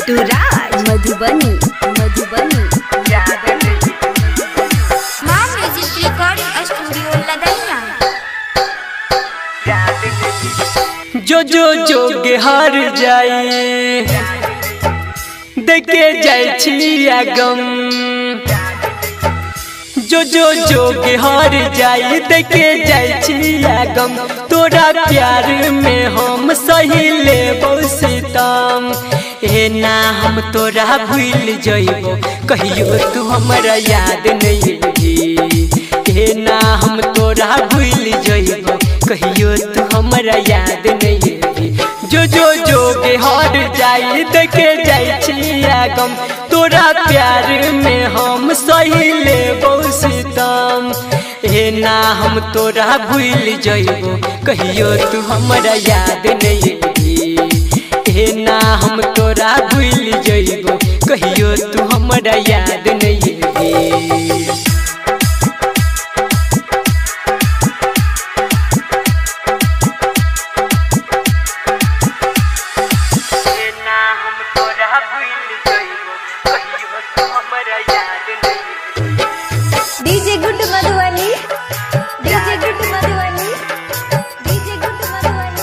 बिट्टू राज मधुबनी मधुबनी मां music recording studio Ladania. जो जो जोगे हार जाए देखे जाए छिया गम, जो जो जोगे हार जाए देखे जाए छिया गम, तोरा प्यार में हम सही ले सितम। हे ना हम तोरा भूल जइबो कहियो तू हमरा याद नहीं रही, हे ना हम तोरा भूल जइबो कहियो तू हमरा याद नहीं रही। जो जो जोगे हार जाए देखे जाए छिया गम, तोरा प्यार में हम सही ले सितम। हे ना हम तोरा भूल जइबो कहियो तू हमरा याद नहीं रही, हे ना हम तोरा भूल जइबो कहियो तू हमरा याद नहीं रही। DJ good Madhubani DJ good Madhubani DJ good Madhubani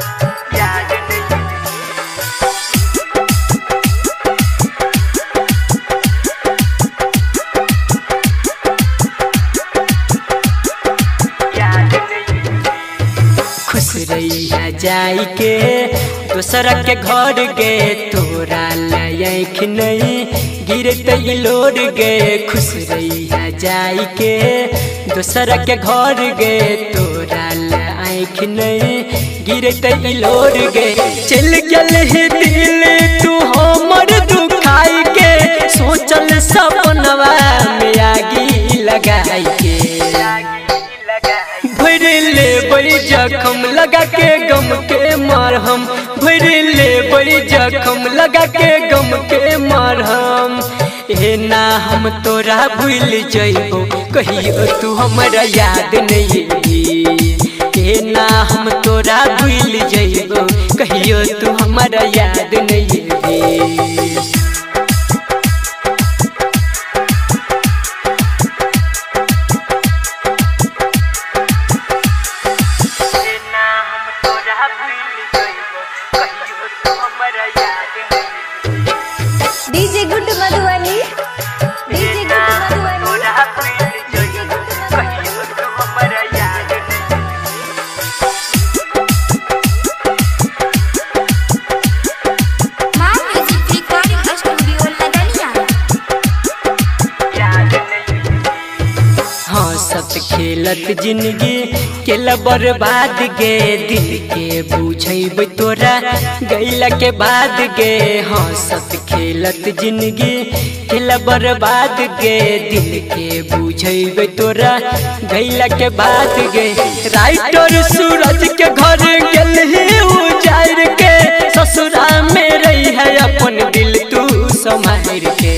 खुश रहिया जाई के दोसरा के घर गे, तोरा लायक नहीं गिरते लोर गे। खुश रहिया जाई के दोसरा के घर गे, तोरा लायक नहीं गिरते लोर गे। चल गल ही दिल तू हमर दुखाई के, सोचल सपनवा में आगी लगाई के। भर ले बड़ी जखम लगा के गम के मरहम, भर ले बड़ी जखम लगा के गम के मरहम। हे ना हम तोरा भूल जइबो कहियो तू हमरा याद नहीं रही, हे ना हम तोरा भूल जइबो कहियो तू हमरा याद नहीं रही। DJ good Madhubani DJ good Madhubani DJ good Maa music recording studio Ladania. हाँ सत खेलत जिंदगी केला बर्बाद गे, दिल के बुझैब तोरा गैला के बाद गे। हाँ सत खेलत जिंदगी केला बर्बाद गे, दिल के बुझैब तोरा गैला के बाद गे। राइटर सूरज के घर गेल ही उजाड़ के, ससुरा में रही है अपन दिल तू संभाल के।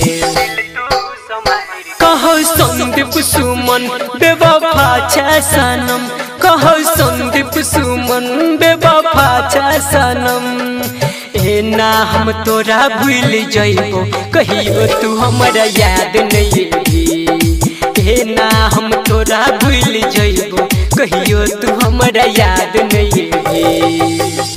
कहो संदीप सुमन बेवफा छै सनम, कहो संदीप सुमन बेवफा छै सनम। हे ना हम तोरा भूल जइबो कहियो तू हमरा याद नहीं रही, हे ना हम तोरा भूल जइबो कहियो तू हमरा याद नहीं रही।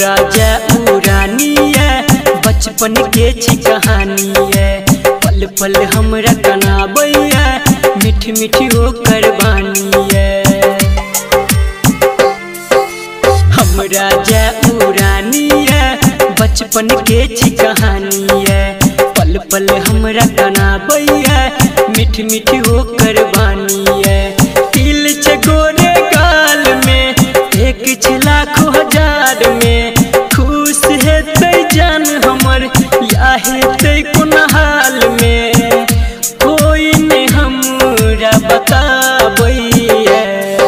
हमरा जाऊ रानी बचपन के छी कहानी पल पल हमरा कनाबैया मीठ मीठ होकर बानी हमरा जाऊ रानी बचपन के छी कहानी पल पल हमरा कनाबैया मीठ मीठ होकर बानी तिल छे गोरे गाल में एक छे लाखों हजार में खुश हेतै जान हमर या हेतै कोन हाल में कोई ने हमरा बताबैया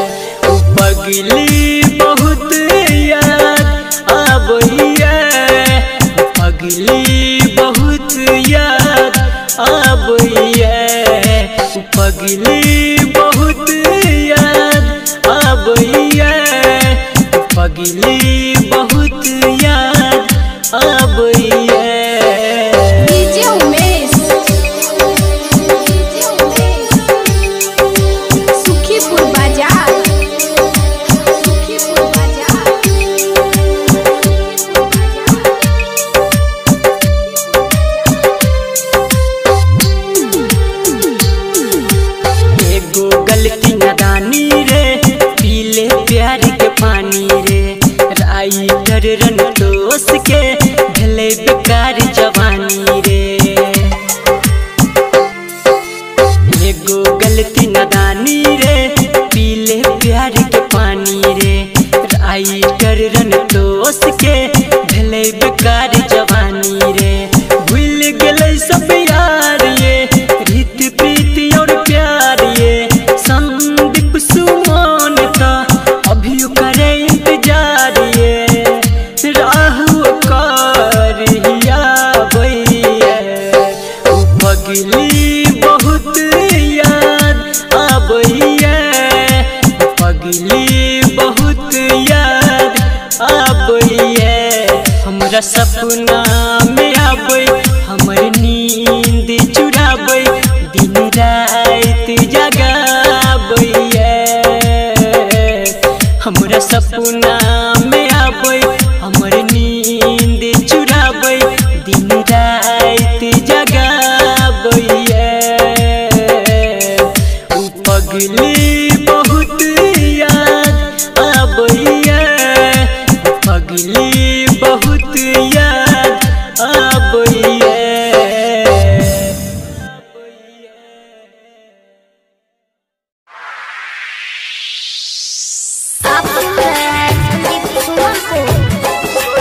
पगली बहुत याद आबैया पगली बहुत याद आबैया पगली बहुत याद आबैया पगली बहुत याद आबैया डीजे उमेश सुखीपुर बाजार एगो गलती नादानी रे पीले प्यार के पानी रे राइटर रनतोष के भले बेकार जवानी रे एगो गलती नादानी रे पीले प्यार के पानी रे राइटर रनतोष के भले बेकार जवानी रे भूल गेलै सब यार ये रीत प्रीति और प्यार ये संदीप सुमन का अभी करे इंतजार ये राहु कर भैया पगली बहुत याद आबैया पगली बहुत याद आबैया हमरा सपना में आबै हमर नींद चुराबै दिन रात जगाबैया हमरा सपना में आबै हमर नींद चुराबै दिन रात जगाबैया पगली बहुत याद आबैया पगली बहुत याद आबैया आप सुन रहे हैं संदीप सुमन को।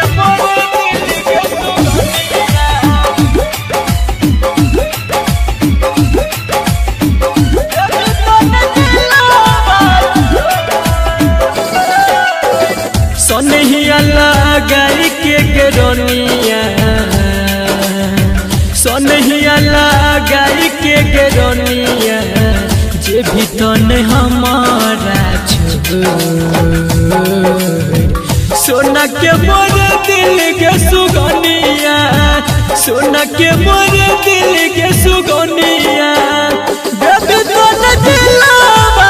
सोनहिया लगाई के गरोनिया सोनहिया लगाई के गरोनिया जे भी तन हमारा सोना के मोर दिल के सुगनिया सोना के मोर दिल के सुगनिया बेबी तन दिलवा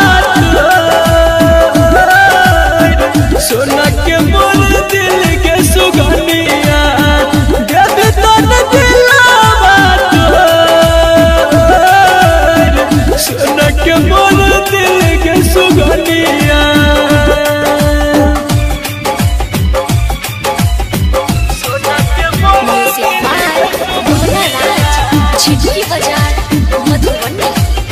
सोना के मोर दिल के सुगनिया बेबी तन दिलवा सोना के मोर दिल के सुगनिया छिटकी बाजार मधुबनी।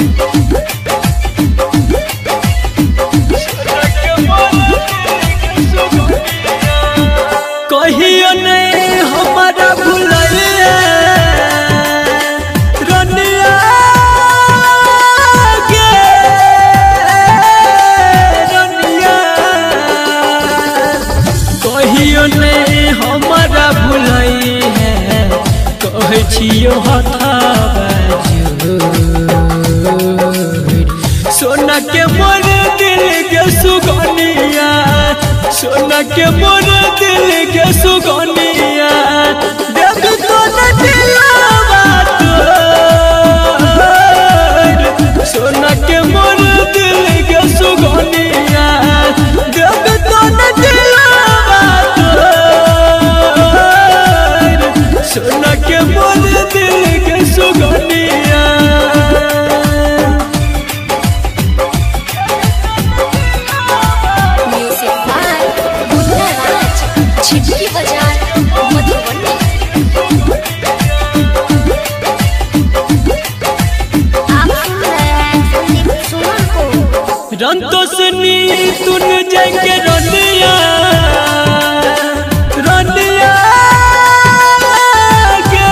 कहियो नहीं हमारा भुलैया रनिया गे रनिया कहियो नहीं हमारा भुलै है कहै छियो हथाबा सोना के मोर दिल के सुगनिया सोना के मोर दिल के सुगनिया बेबी तोन दिलवा सोना के मोर दिल के सुगनिया बेबी तोन दिलवा सोना के मोर दिल के सुगनिया म्यूजिक बाय मुन्ना राज छिटकी बाजार मधुबनी। आप सुन रहे हैं संदीप सुमन को। रंतोसनी तुन जाके रनिया रनिया के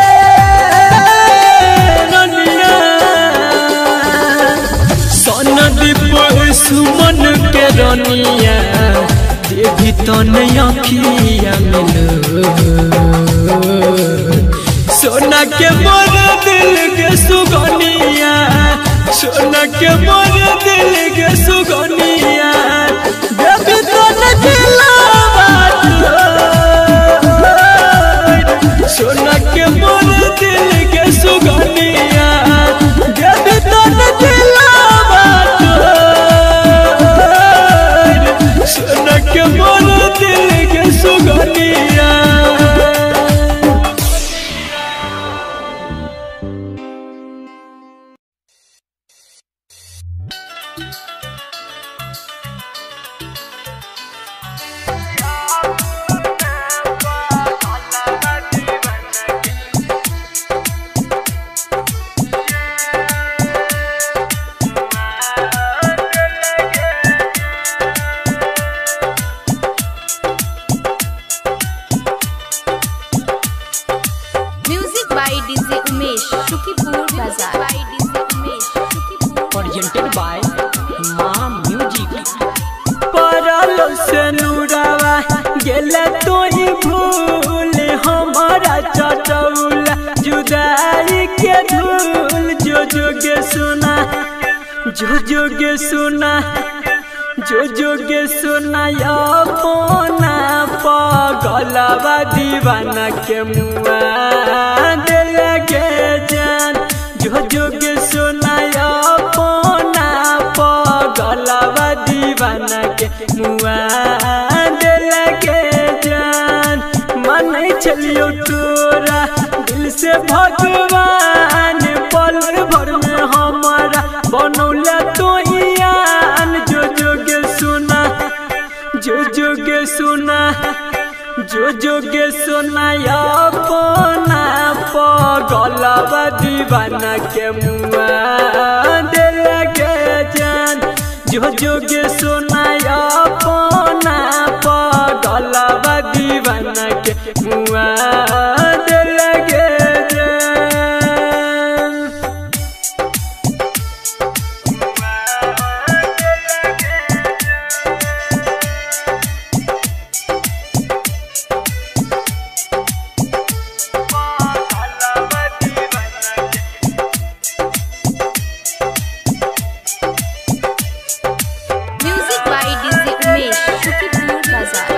रनिया सोनदीप सुमन के रनिया देवी तन अखिया मिलो सोना के मोर दिल के सुगनिया सोना के मोर दिल के सुगनिया देवी तन दिलवा सोना के मोर दिल के सुगनिया देवी तन दिलवा सोना के मोर दिल के सुगनिया music by DJ Umesh Shukipur बाजार। presented by मां म्यूजिक परल से नूरावा गेले तोई भूल हमारा चटौला जुदाई के धूल जो जोगे सुना जो जोगे सुना जो जोगे सुना अपना पगलवा दीवाना के मुआ दिल के जान जो जोगे सुना अपना पगलवा दीवाना के मुआ दिल के जान मन चलियो तोरा दिल से भगवान पल भर में हमारा बनौला तो यान जो जोगे सुना जो जोगे सुना जो जोगे सुना अपना पगलवा दीवाना के मुआ दिल के जान जो जोगे सुना अपना पगलवा दीवाना के मुआ दिल के जान music by DJ Umesh Shukipur बाजार।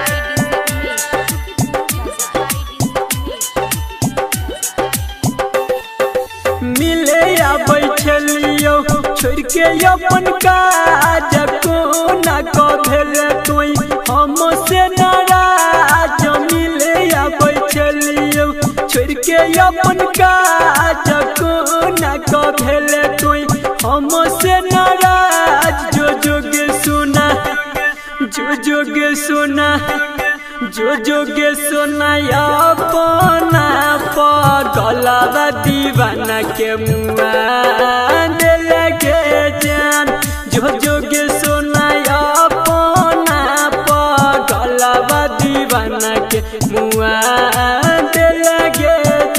मिले या बैठलियो छोड़ के अपन काज को ना कभेल तोई हमसे नाराज मिले या बैठलियो छोड़ के अपन काज को ना कभेल तोई हमसे नाराज जो जोगे सुना जो जोगे सुना जो जोगे सुना अपना पगलवा दीवाना के मुआ दिल के जान जो जोगे सुना अपना पगलवा दीवाना के मुआ दिल के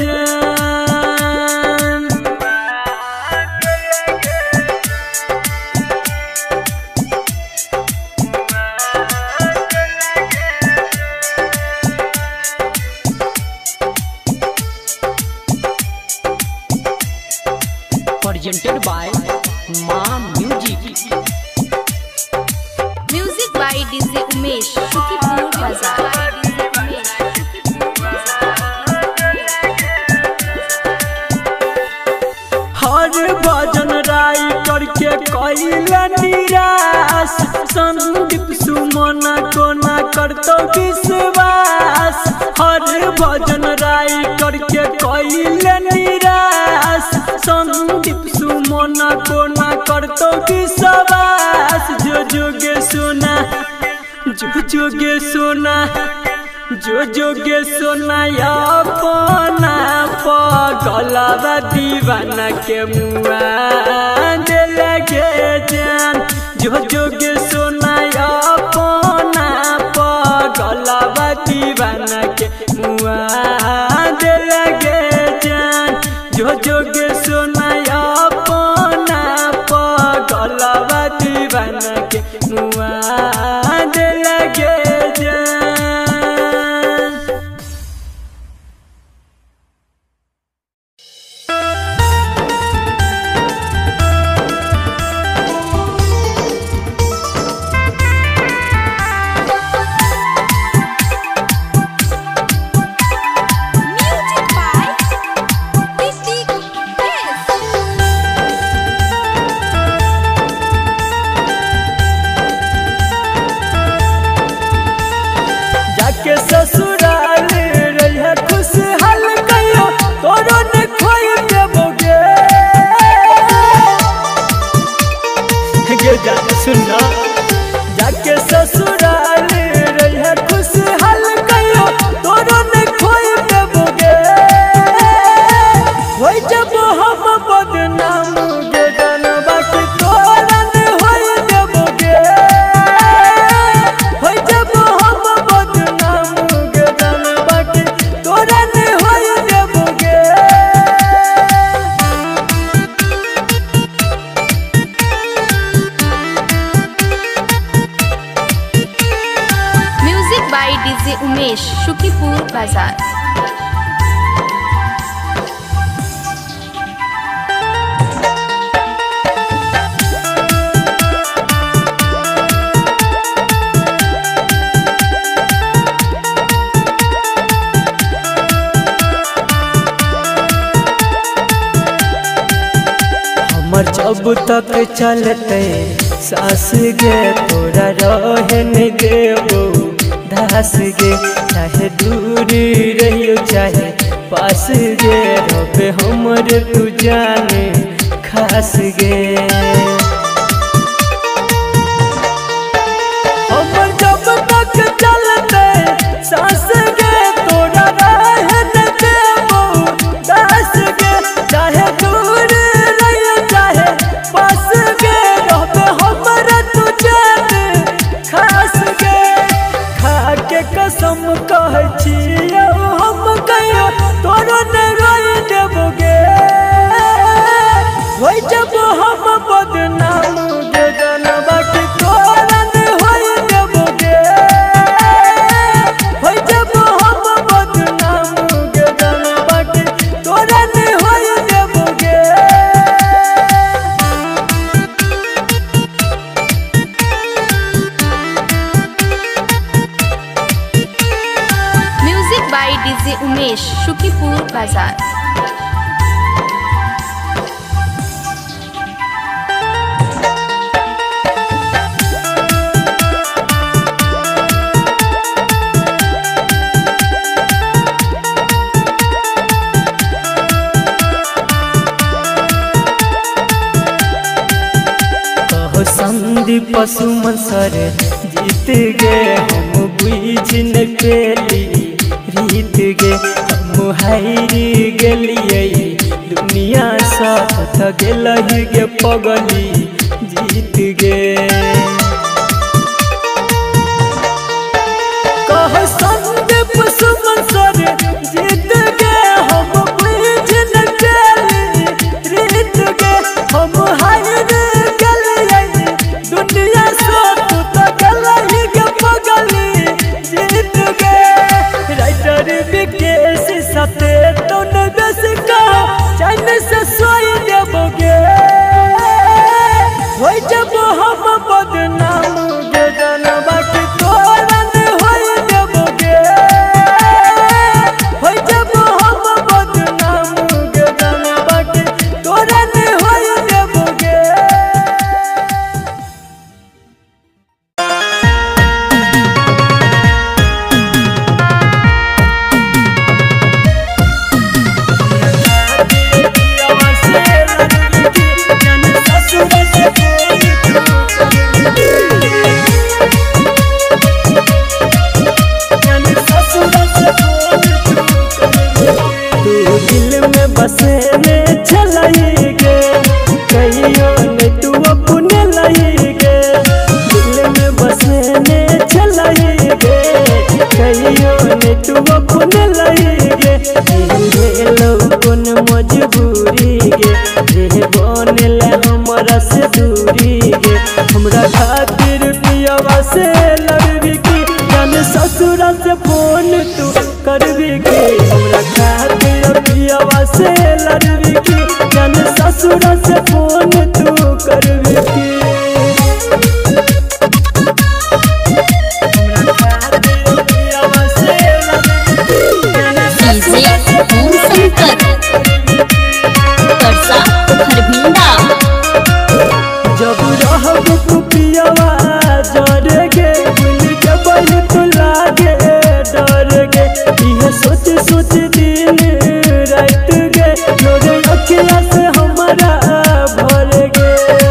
जान presented by Maa music music by DJ Umesh Shukipur बाजार। हर भजन राय करके कैला निराश संदीप सुमन को ना करतो विश्वास हर भजन राय कर कोना कोना करतो विश्वास जो जोगे सोना जो जोगे सोना अपना पगलवा दीवाना के मुआ दे लगे जान जो जोगे सोना अपना पगलवा दीवाना के मुआ दे लगे जान जो जोगे सोना अपना पगलवा दीवाना के मुआ दे लगे जान। के ससुराल रहिया खुशहाल कहियो तोरो ने खोई देबोगे गे जा सुनना जाके ससुराल रहिया खुशहाल कहियो तोरो ने खोई देबोगे होई जब हम बदनाम गे जनवा के तोरा ने होई देबोगे होई जब डीजे उमेश शुकीपुर बाजार। हमर जब तक चलते सास गे तोरा रहे नहीं देबो दास गे चाहे दूर रहियो चाहे पास गे रबे हमर तू जाने खास गे हमर जब तक चलते सास गे तोरा रहे नहीं देबो दास गे चाहे दूर रहियो चाहे पास गे रबे हमर तू जाने खास गे के कसम कहै छियौ हम कहियो तोरो ने रोई देबोगे होई जब हम बदनाम गे जनवा के तोरा ने होई देबोगे होई जब हम बदनाम गे जनवा के तोरा ने होई देबोगे। बाई डीजे उमेश शुकीपुर बाजार। कहो संदीप सुमन सर जीत गए हम बुझ न पेली रीत गे हम हारी गेलिए दुनिया साथ गेलहि गे पगली जीत गे कह संदीप सुमन सर जीत गे हम बुझ न पेली रीत गे हम हारी गेलिए दुनिया साथ गेलहि गे पगली जीत गे राइटर विकेश सते तो न बेस का चैन से सोई देबोगे बसे में चलाई गे कहियो ने तू अपने लाई गे दिल में बसे में चलाई गे कहियो ने तू अपने लाई गे कौन मजबूरी गे रे बनेला हमरा से दूरी गे हमरा खातिर पियवा से लड़बी की जान ससुरा से फोन तू करबी की हमरा खातिर पियवा से लड़बी की जान ससुरा से फोन तू करबी की जब रहब तू पियवा जर गे भूल जबल तू लागे डर गे इहे सोच सोच दिन रात गे लोग अखिया से हमारा भर गे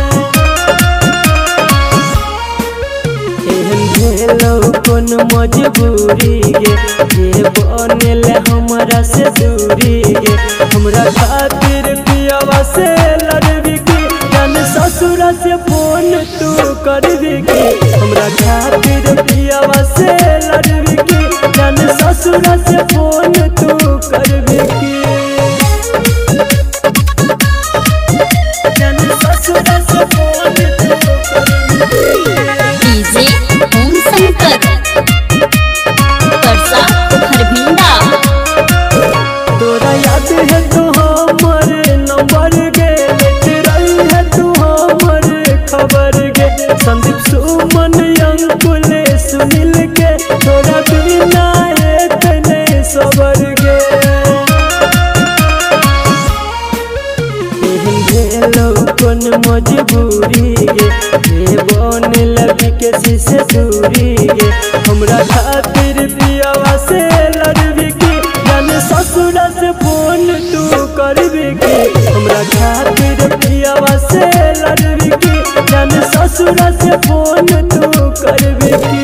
एहन भेलौ कौन मजबूरी गे ये बनेला हमरा से दूरी गे हमरा खातिर पियवा से लड़बी की जान ससुरा से फोन तू करबी की हमरा खातिर पियवा से लड़बी की जान ससुरा से फोन तू करबी की जान ससुरा से फोन तू करबी डीजे ओम शंकर परसा खरभिंडा। तोरा याद है तो हमर नंबर गे रही है तू हमर खबर गे संदीप सुमन अंकुल सुनील के तोरा बिना एक नहीं सबर गे भेलौ कौन मजबूरी गे ये बनेला विकेसी से दूरी गे हमरा खातिर पियवा से लड़बी की जान ससुरा से फोन तू करबी की हमरा खातिर पियवा से लड़बी की जान ससुरा से फोन तू करबी की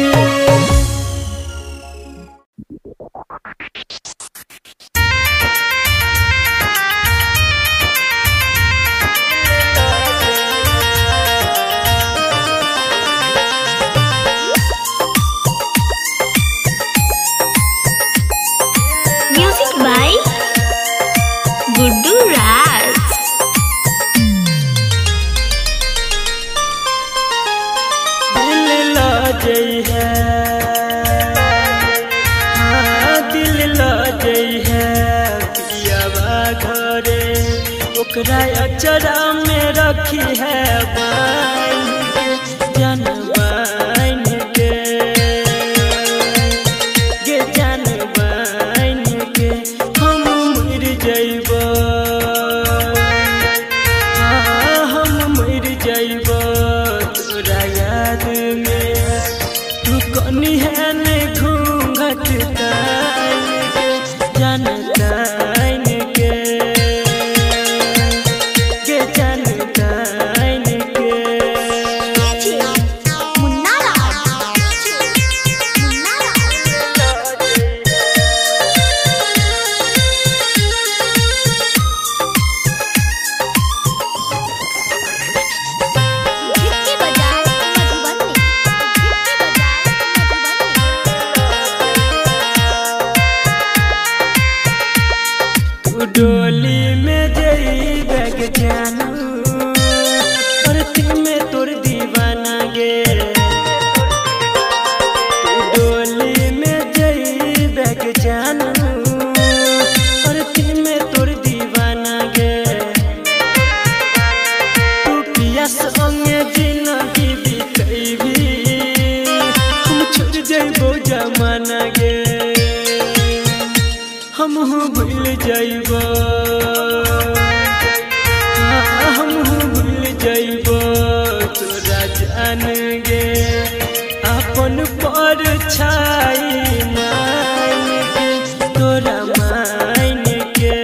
म्यूजिक बाय गुड्डू राज। दिल ला जई है हाँ दिल ला जई है पियवा घरे ओकरा अचरा में रखी है बाइन के जान बाइन के गे जान बाइन के हम मर जइबो हाँ हम मर जइबो तोरा याद में तू कनी है ने घूंघट तान के जान तान के गे जान तान के मुन्ना राज मुन्ना राज। गिट्टी बाजार मधुबनी तू डोली में जई बैग जानू और में तोर दीवाना गे तू डोली में जई बैग जानू और में तोर दीवाना गे तू पिया संगे जिंदगी बितैबी हम छोड़ जइबो जमाना गे हम भूल जइबो हम भूल जइबो तोरा जान गे अपन पर छाई मान के तोरा मान के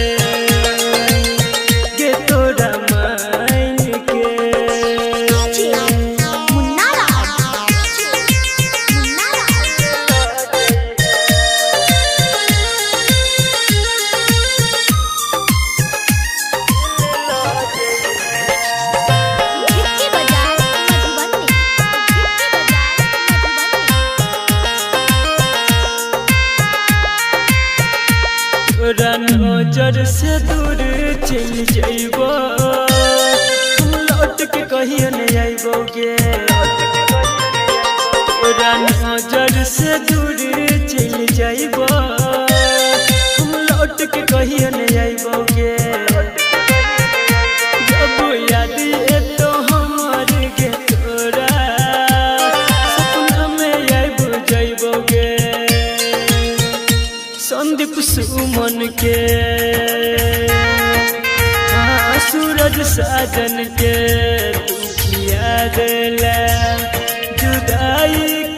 गे तोरा मान के मुन्ना राज मुन्ना राज। नजर से दूर चल जाइबो हम लौट के कहियो नहीं आइबोगे तोरा नजर से दूर चल जाइबो हम लौट के कहियो नहीं आइबोगे जब याद ये तो हमार के तोरा सपना में आइब जाइबोगे संदीप सुमन के सूरज साजन के तू किया दिल जुदाई